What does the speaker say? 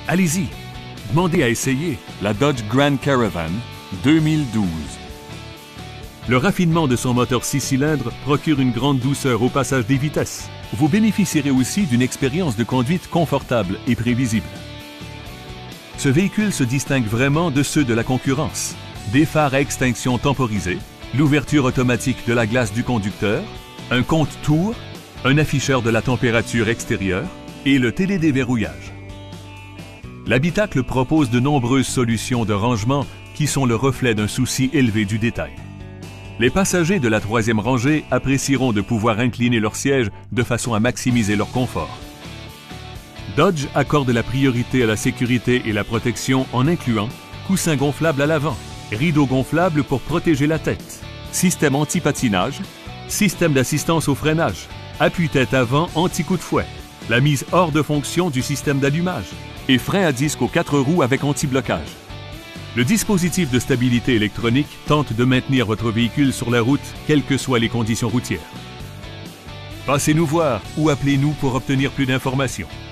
Allez-y, demandez à essayer la Dodge Grand Caravan 2012. Le raffinement de son moteur 6 cylindres procure une grande douceur au passage des vitesses. Vous bénéficierez aussi d'une expérience de conduite confortable et prévisible. Ce véhicule se distingue vraiment de ceux de la concurrence. Des phares à extinction temporisée, l'ouverture automatique de la glace du conducteur, un compte-tours, un afficheur de la température extérieure et le télédéverrouillage. L'habitacle propose de nombreuses solutions de rangement qui sont le reflet d'un souci élevé du détail. Les passagers de la troisième rangée apprécieront de pouvoir incliner leur siège de façon à maximiser leur confort. Dodge accorde la priorité à la sécurité et la protection en incluant coussin gonflable à l'avant, rideau gonflable pour protéger la tête, système anti-patinage, système d'assistance au freinage, appuie-tête avant anti-coup de fouet, la mise hors de fonction du système d'allumage et frein à disque aux 4 roues avec anti-blocage. Le dispositif de stabilité électronique tente de maintenir votre véhicule sur la route, quelles que soient les conditions routières. Passez nous voir ou appelez-nous pour obtenir plus d'informations.